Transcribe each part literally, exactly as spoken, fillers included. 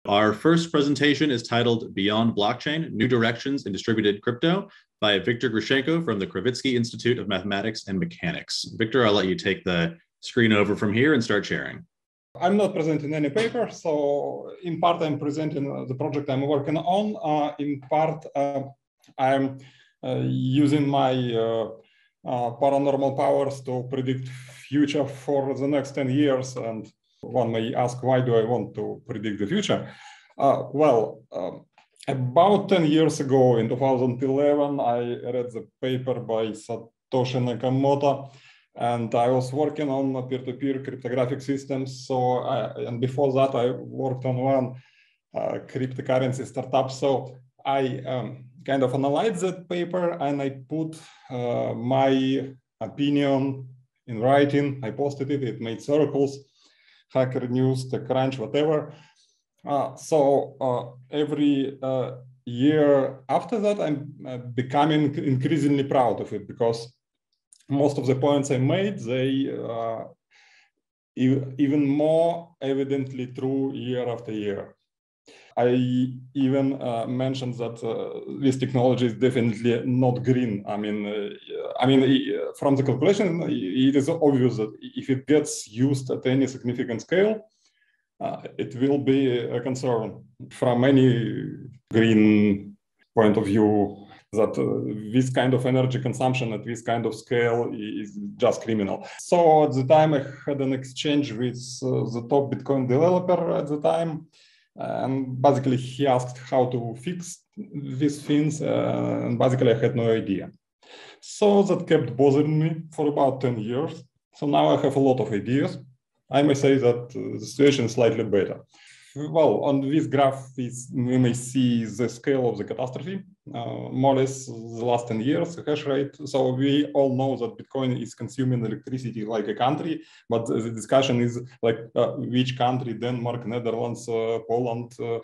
Our first presentation is titled Beyond Blockchain, New Directions in Distributed Crypto by Viktor Grushenko from the Kravitsky Institute of Mathematics and Mechanics. Viktor, I'll let you take the screen over from here and start sharing. I'm not presenting any paper, so in part I'm presenting the project I'm working on. Uh, in part, uh, I'm uh, using my uh, uh, paranormal powers to predict future for the next ten years. And one may ask, why do I want to predict the future? Uh, well, um, about ten years ago, in two thousand eleven, I read the paper by Satoshi Nakamoto, and I was working on peer-to-peer cryptographic systems. So, I, and before that, I worked on one uh, cryptocurrency startup. So I um, kind of analyzed that paper and I put uh, my opinion in writing. I posted it, it made circles, Hacker News, TechCrunch, whatever. Uh, so uh, every uh, year after that, I'm uh, becoming increasingly proud of it, because most of the points I made, they uh, e even more evidently true year after year. I even uh, mentioned that uh, this technology is definitely not green. I mean, uh, I mean, from the calculation, it is obvious that if it gets used at any significant scale, uh, it will be a concern from any green point of view, that uh, this kind of energy consumption at this kind of scale is just criminal. So at the time, I had an exchange with uh, the top Bitcoin developer at the time. And basically, he asked how to fix these things, uh, and basically, I had no idea. So that kept bothering me for about ten years. So now I have a lot of ideas. I may say that uh, the situation is slightly better. Well, on this graph, is, we may see the scale of the catastrophe, uh, more or less the last ten years, hash rate. So we all know that Bitcoin is consuming electricity like a country, but the discussion is like uh, which country, Denmark, Netherlands, uh, Poland, uh,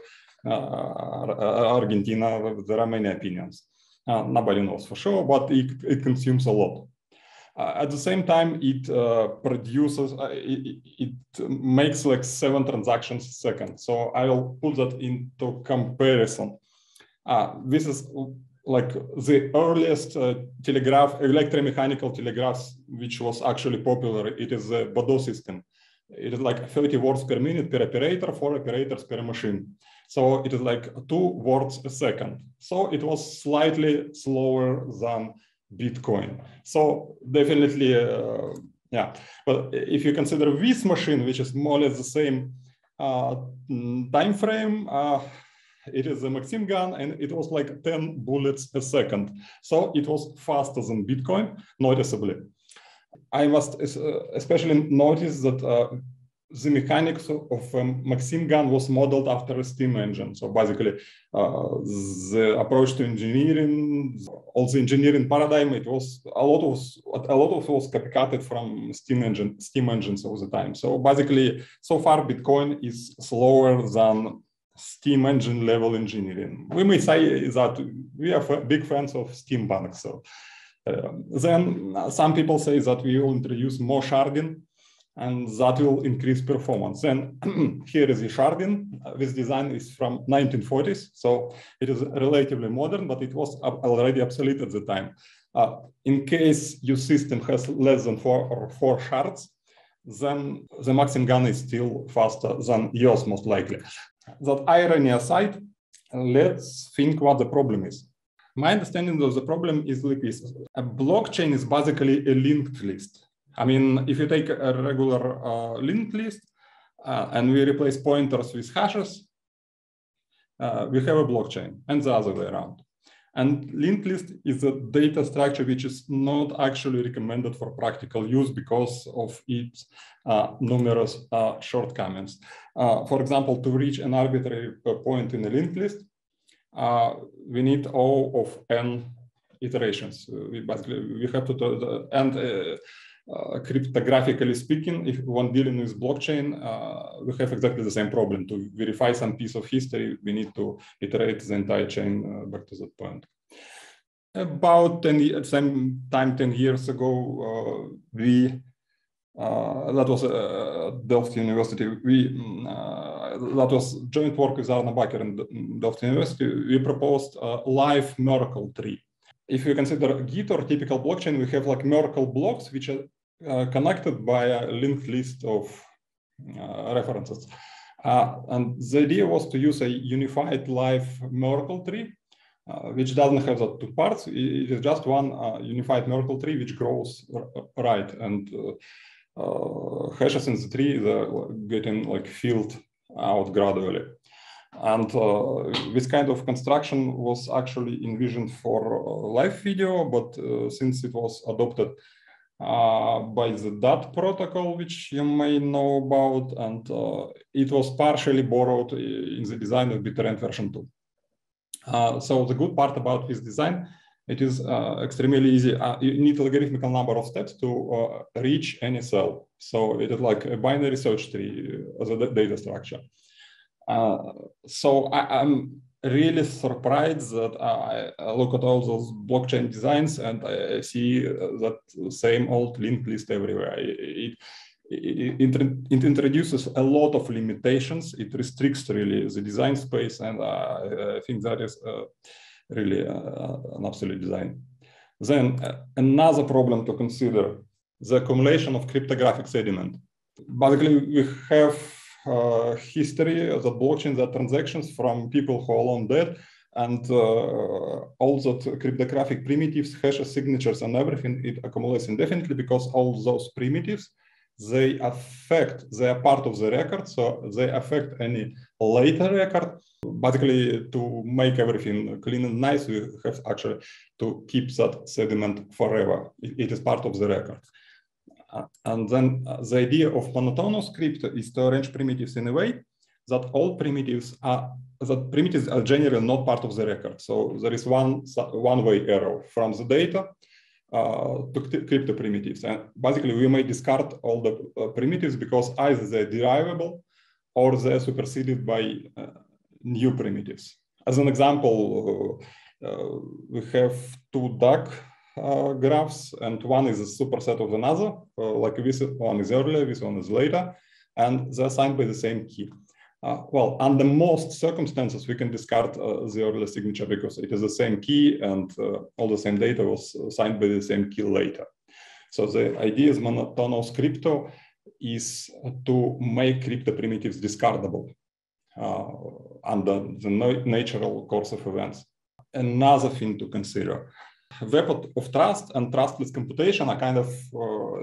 uh, Argentina, there are many opinions. Uh, nobody knows for sure, but it, it consumes a lot. Uh, at the same time, it uh, produces, uh, it, it makes like seven transactions a second. So I'll put that into comparison. Uh, this is like the earliest uh, telegraph, electromechanical telegraphs, which was actually popular. It is a Baudot system. It is like thirty words per minute per operator, four operators per machine. So it is like two words a second. So it was slightly slower than Bitcoin. So definitely, uh, yeah. But if you consider this machine, which is more or less the same uh, time frame, uh, it is a Maxim gun, and it was like ten bullets a second. So it was faster than Bitcoin, noticeably. I must especially notice that uh, the mechanics of a Maxim gun was modeled after a steam engine. So basically, uh, the approach to engineering, all the engineering paradigm, it was a lot of a lot of it was copycatted from steam engine steam engines all the time. So basically, so far Bitcoin is slower than steam engine level engineering. We may say that we are big fans of steampunks. So uh, then some people say that we will introduce more sharding, and that will increase performance. And here is the sharding. This design is from nineteen forties, so it is relatively modern, but it was already obsolete at the time. Uh, in case your system has less than four or four shards, then the Maxim gun is still faster than yours, most likely. That irony aside, let's think what the problem is. My understanding of the problem is like this. A blockchain is basically a linked list. I mean, if you take a regular uh, linked list uh, and we replace pointers with hashes, uh, we have a blockchain, and the other way around. And linked list is a data structure which is not actually recommended for practical use because of its uh, numerous uh, shortcomings. Uh, for example, to reach an arbitrary point in a linked list, uh, we need O of n iterations. We basically we have to the and. Uh, Uh, cryptographically speaking, if when dealing with blockchain, uh, we have exactly the same problem. To verify some piece of history, we need to iterate the entire chain uh, back to that point. About ten, at the same time, ten years ago, uh, we, uh, that was uh, Delft University, we uh, that was joint work with Arne Bakker and Delft University. We proposed a live Merkle tree. If you consider Git or typical blockchain, we have like Merkle blocks, which are uh, connected by a linked list of uh, references. Uh, and the idea was to use a unified live Merkle tree, uh, which doesn't have the two parts. It is just one uh, unified Merkle tree, which grows right. And uh, uh, hashes in the tree, they're getting like filled out gradually. And uh, this kind of construction was actually envisioned for uh, live video, but uh, since it was adopted uh, by the D A T protocol, which you may know about, and uh, it was partially borrowed in the design of BitTorrent version two. Uh, so the good part about this design, it is uh, extremely easy. Uh, you need a logarithmical number of steps to uh, reach any cell. So it is like a binary search tree as a data structure. Uh, so I, I'm really surprised that I, I look at all those blockchain designs and I see that same old linked list everywhere. It, it, it, it introduces a lot of limitations. It restricts really the design space, and I, I think that is uh, really uh, an obsolete design. Then uh, another problem to consider, the accumulation of cryptographic sediment. Basically, we have Uh, history, the blockchain, the transactions from people who are long dead, and uh, all that cryptographic primitives, hashes, signatures, and everything, it accumulates indefinitely because all those primitives, they affect, they are part of the record, so they affect any later record. Basically, to make everything clean and nice, we have actually to keep that sediment forever. It, it is part of the record. Uh, and then uh, the idea of monotonous crypto is to arrange primitives in a way that all primitives are, that primitives are generally not part of the record. So there is one one-way arrow from the data uh, to crypto primitives. And basically, we may discard all the uh, primitives because either they're derivable or they're superseded by uh, new primitives. As an example, uh, uh, we have two D A C Uh, graphs, and one is a superset of another, uh, like this one is earlier, this one is later, and they're signed by the same key. Uh, well, under most circumstances, we can discard uh, the earlier signature because it is the same key and uh, all the same data was signed by the same key later. So the idea is monotonous crypto is to make crypto primitives discardable uh, under the natural course of events. Another thing to consider, web of trust and trustless computation are kind of, uh,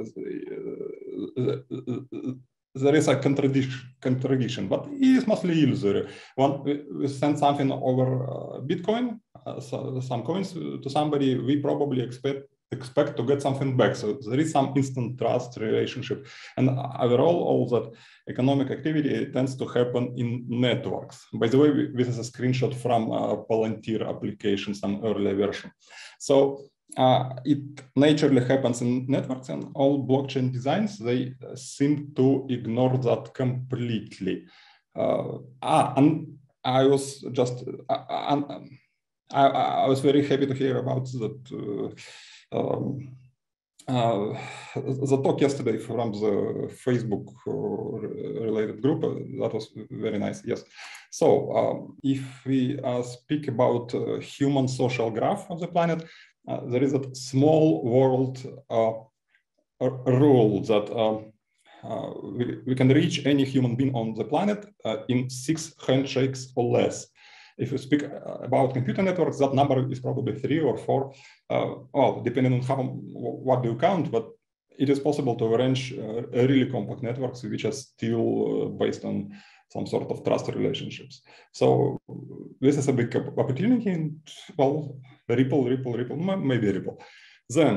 there is a contradiction, contradiction, but it is mostly illusory. When we send something over uh, Bitcoin, uh, so some coins to somebody, we probably expect expect to get something back. So there is some instant trust relationship. And overall, all that economic activity tends to happen in networks. By the way, this is a screenshot from uh, Palantir application, some earlier version. So uh, it naturally happens in networks, and all blockchain designs, they seem to ignore that completely. Uh, ah, and I was just, uh, I, I was very happy to hear about that uh, Um, uh, the talk yesterday from the Facebook uh, related group, uh, that was very nice, yes. So um, if we uh, speak about uh, human social graph of the planet, uh, there is a small world uh, rule that uh, uh, we, we can reach any human being on the planet uh, in six handshakes or less. If you speak about computer networks, that number is probably three or four, uh, well, depending on how, what do you count, but it is possible to arrange uh, really complex networks which are still uh, based on some sort of trust relationships. So this is a big opportunity, and well, Ripple, Ripple, Ripple, maybe Ripple. Then,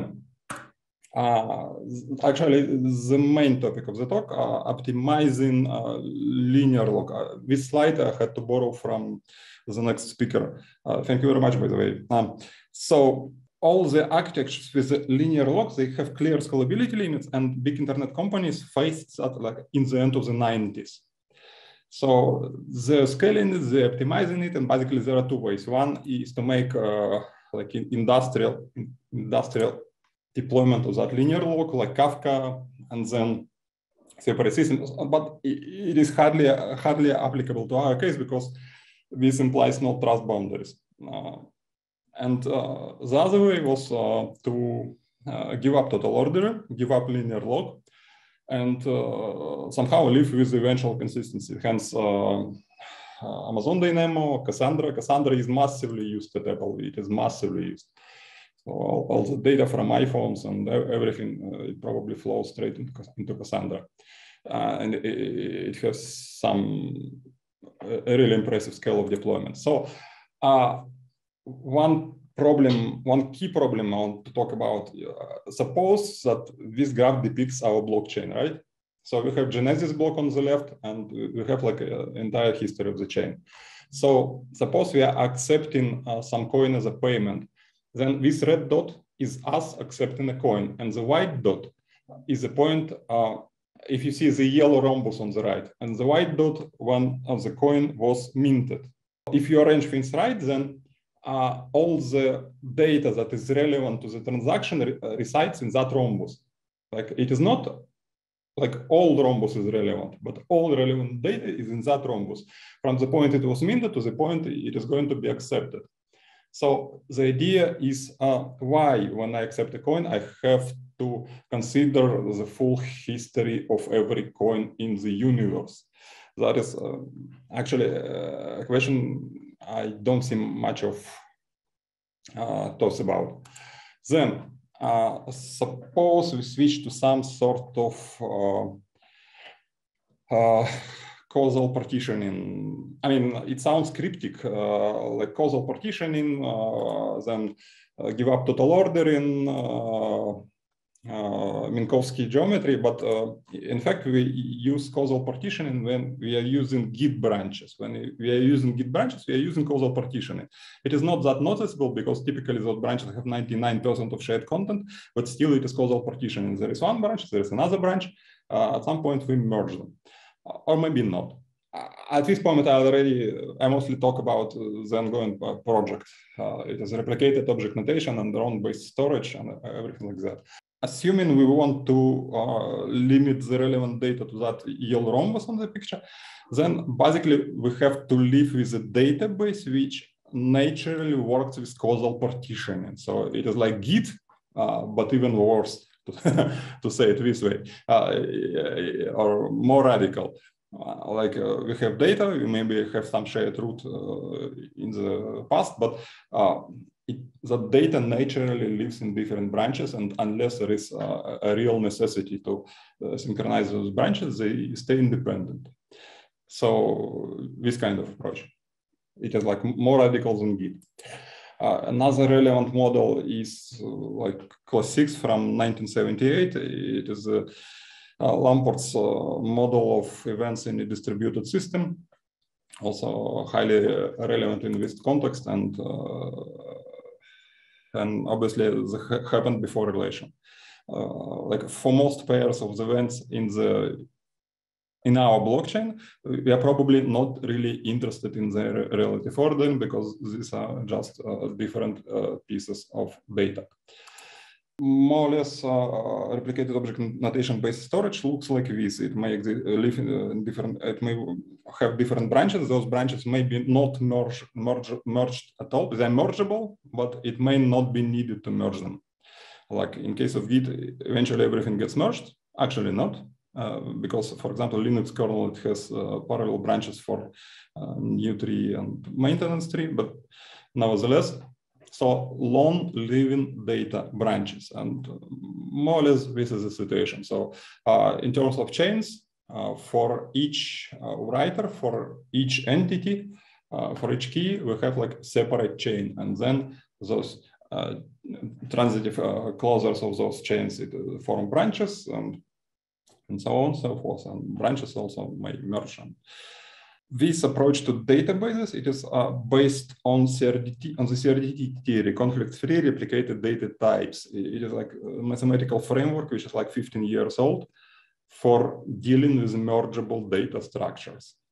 uh, actually, the main topic of the talk, uh, optimizing uh, linear log. Uh, this slide I had to borrow from the next speaker. Uh, thank you very much, by the way. Um, so all the architectures with the linear logs, they have clear scalability limits, and big internet companies faced that like in the end of the nineties. So they're scaling it, they're optimizing it, and basically there are two ways. One is to make uh, like industrial, industrial deployment of that linear log, like Kafka, and then separate systems, but it is hardly hardly applicable to our case because this implies no trust boundaries. Uh, and uh, the other way was uh, to uh, give up total order, give up linear log, and uh, somehow live with eventual consistency. Hence, uh, uh, Amazon Dynamo, Cassandra. Cassandra is massively used at Apple. It is massively used. So all, all the data from iPhones and everything, uh, it probably flows straight into, into Cassandra. Uh, and it, it has some a really impressive scale of deployment. So uh, one problem, one key problem I want to talk about, uh, suppose that this graph depicts our blockchain, right? So we have Genesis block on the left, and we have like an entire history of the chain. So suppose we are accepting uh, some coin as a payment, then this red dot is us accepting a coin, and the white dot is a point, uh, if you see the yellow rhombus on the right, and the white dot when of the coin was minted. If you arrange things right, then uh, all the data that is relevant to the transaction re resides in that rhombus. Like it is not like all rhombus is relevant, but all relevant data is in that rhombus. From the point it was minted to the point it is going to be accepted. So the idea is uh, why, when I accept a coin, I have to consider the full history of every coin in the universe. That is uh, actually a question I don't see much of uh, talks about. Then, uh, suppose we switch to some sort of uh, uh, causal partitioning. I mean, it sounds cryptic, uh, like causal partitioning, uh, then uh, give up total ordering, uh, uh, Minkowski geometry, but uh, in fact, we use causal partitioning when we are using Git branches. When we are using Git branches, we are using causal partitioning. It is not that noticeable because typically those branches have ninety-nine percent of shared content, but still it is causal partitioning. There is one branch, there is another branch. Uh, at some point, we merge them. Or maybe not. At this point, I already, I mostly talk about the ongoing project. Uh, it is replicated object notation and run-based storage and everything like that. Assuming we want to uh, limit the relevant data to that yellow rhombus on the picture, then basically we have to live with a database which naturally works with causal partitioning. So it is like Git, uh, but even worse. To say it this way, uh, or more radical. Uh, like uh, we have data, we maybe have some shared root uh, in the past, but uh, it, the data naturally lives in different branches, and unless there is uh, a real necessity to uh, synchronize those branches, they stay independent. So this kind of approach, it is like more radical than Git. Uh, another relevant model is uh, like class six from nineteen seventy-eight. It is uh, uh, Lamport's uh, model of events in a distributed system, also highly relevant in this context, and uh, and obviously the happened before relation. Uh, like for most pairs of the events in the in our blockchain, we are probably not really interested in the relative ordering because these are just uh, different uh, pieces of data. More or less, uh, replicated object notation-based storage looks like this. It may live in, uh, in different. It may have different branches. Those branches may be not merge, merge, merged at all. They're mergeable, but it may not be needed to merge them. Like in case of Git, eventually everything gets merged. Actually, not. Uh, because, for example, Linux kernel, it has uh, parallel branches for uh, new tree and maintenance tree, but nevertheless, so long living data branches, and more or less this is the situation. So uh, in terms of chains, uh, for each uh, writer, for each entity, uh, for each key, we have like separate chain, and then those uh, transitive uh, closures of those chains it, uh, form branches, and and so on and so forth, and branches also may merge. This approach to databases, it is uh, based on C R D T, on the C R D T theory, conflict-free replicated data types. It is like a mathematical framework which is like fifteen years old for dealing with mergeable data structures.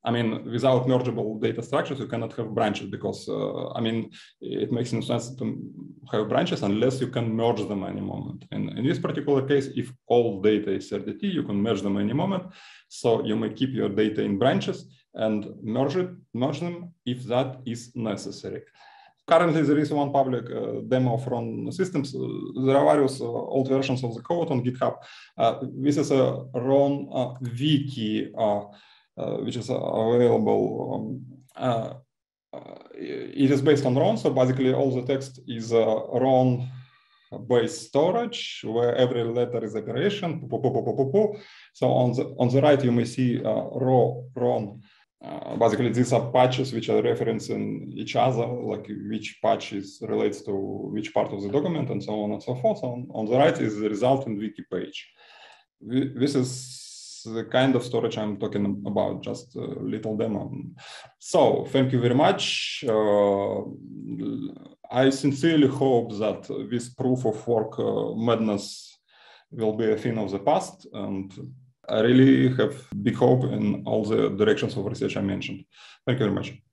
I mean, without mergeable data structures, you cannot have branches because, uh, I mean, it makes no sense to have branches unless you can merge them any moment. And in this particular case, if all data is R D T, you can merge them any moment. So you may keep your data in branches and merge it, merge them if that is necessary. Currently, there is one public uh, demo of Ron systems. Uh, there are various uh, old versions of the code on GitHub. Uh, this is a Ron uh, wiki, uh, uh, which is uh, available. Um, uh, uh, it is based on Ron, so basically all the text is uh, Ron-based storage, where every letter is operation. So on the on the right, you may see uh, raw Ron. Uh, basically, these are patches which are referencing each other, like which patch is relates to which part of the document, and so on and so forth. On, on the right is the resultant wiki page. This is the kind of storage I'm talking about, just a little demo. So, thank you very much. Uh, I sincerely hope that this proof of work uh, madness will be a thing of the past, and I really have big hope in all the directions of research I mentioned. Thank you very much.